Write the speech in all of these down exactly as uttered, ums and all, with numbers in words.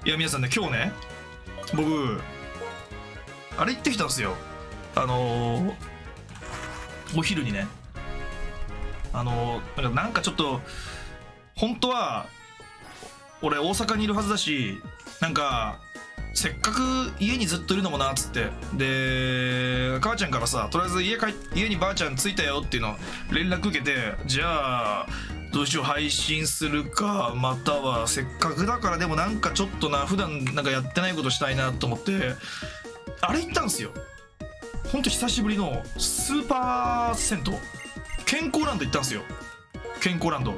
いや皆さんね、今日ね僕あれ行ってきたんですよ。あのー、お昼にね、あのー、なんかちょっと本当は俺大阪にいるはずだし、なんかせっかく家にずっといるのもなっつって、で母ちゃんからさ、とりあえず家帰家にばあちゃん着いたよっていうの連絡受けて、じゃあどうしよう、配信するか、またはせっかくだからでもなんかちょっとな、普段なんかやってないことしたいなと思ってあれ行ったんですよ。ほんと久しぶりのスーパー銭湯、健康ランド行ったんですよ。健康ランド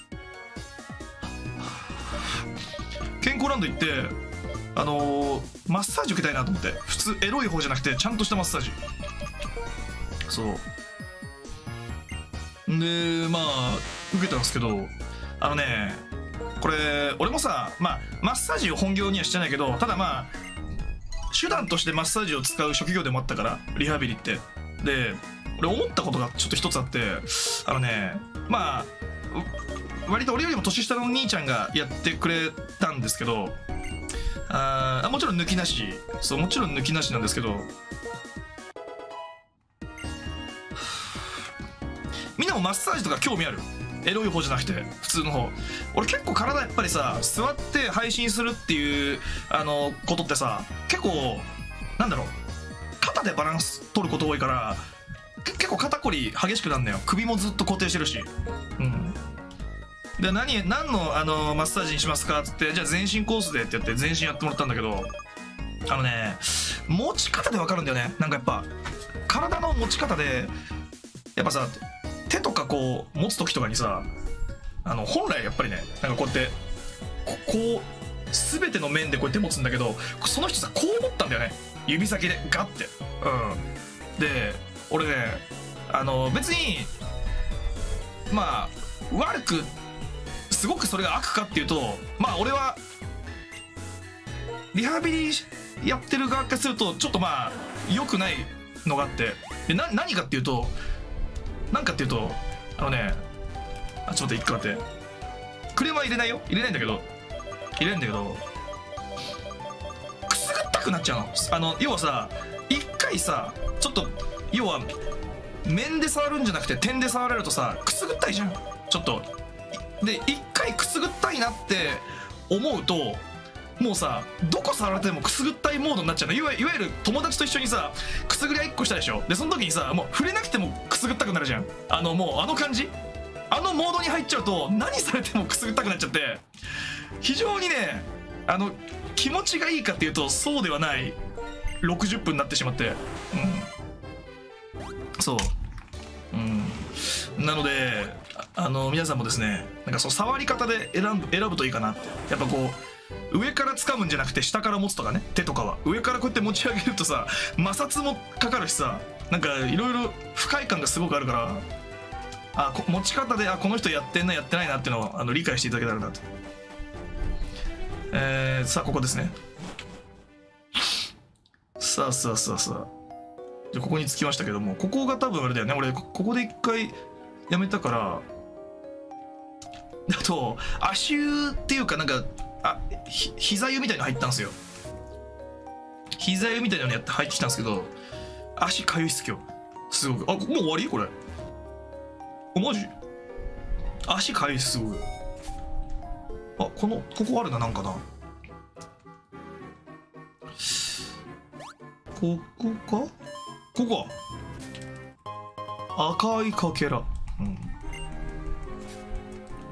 健康ランド行って、あのー、マッサージ受けたいなと思って、普通エロい方じゃなくてちゃんとしたマッサージ。そうで、まあ受けたんですけど、あのね、これ俺もさ、まあマッサージを本業にはしてないけど、ただまあ手段としてマッサージを使う職業でもあったから、リハビリって。で俺思ったことがちょっと一つあって、あのね、まあ割と俺よりも年下のお兄ちゃんがやってくれたんですけど、あもちろん抜きなし、そうもちろん抜きなしなんですけど、みんなもマッサージとか興味ある？エロい方じゃなくて普通の方。俺結構体やっぱりさ、座って配信するっていうあのことってさ、結構なんだろう、肩でバランス取ること多いから、結構肩こり激しくなるんだよ。首もずっと固定してるし。うんで、何何のあのマッサージにしますかっつって、じゃあ全身コースでって言って全身やってもらったんだけど、あのね、持ち方で分かるんだよね。なんかやっぱ体の持ち方でやっぱさ、手とかこう持つ時とかにさ、あの本来やっぱりね、なんかこうやってここう全ての面でこうやって持つんだけど、その人さこう持ったんだよね、指先でガッて。うんで俺ね、あの別にまあ悪くすごくそれが悪かっていうと、まあ俺はリハビリやってる側からするとちょっとまあ良くないのがあって、でな何かっていうと何かっていうとあのね、あちょっと待って、一回待って、車入れないよ、入れないんだけど入れないんだけどくすぐったくなっちゃうの。あの要はさ、一回さちょっと要は面で触るんじゃなくて点で触られるとさ、くすぐったいじゃんちょっと。で一回くすぐったいなって思うと、もうさどこ触られてもくすぐったいモードになっちゃうの。いわいわゆる友達と一緒にさくすぐり合いっこしたでしょ。でその時にさ、もう触れなくてもくすぐったくなるじゃん。あのもうあの感じ、あのモードに入っちゃうと何されてもくすぐったくなっちゃって、非常にね、あの気持ちがいいかっていうとそうではないろくじゅっぷんになってしまって、うんそううんなので、あの皆さんもですね、なんかその触り方で選ぶ選ぶといいかなって。やっぱこう上から掴むんじゃなくて下から持つとかね。手とかは上からこうやって持ち上げるとさ、摩擦もかかるしさ、なんかいろいろ不快感がすごくあるから、あ持ち方であこの人やってんなやってないなっていうのをあの理解していただけたらなと。えー、さあここですね。さあさあさあさあ、じゃここに着きましたけども、ここが多分あれだよね。俺ここで一回やめたから、あと足湯っていうかなんかあひ膝湯みたいなの入ったんですよ。膝湯みたいなのやって入ってきたんですけど、足かゆいっす今日すごく。あもう終わりこれ。あマジ足かゆいっすすごく。あこのここあるな、なんかな、ここかここ赤いかけら、うん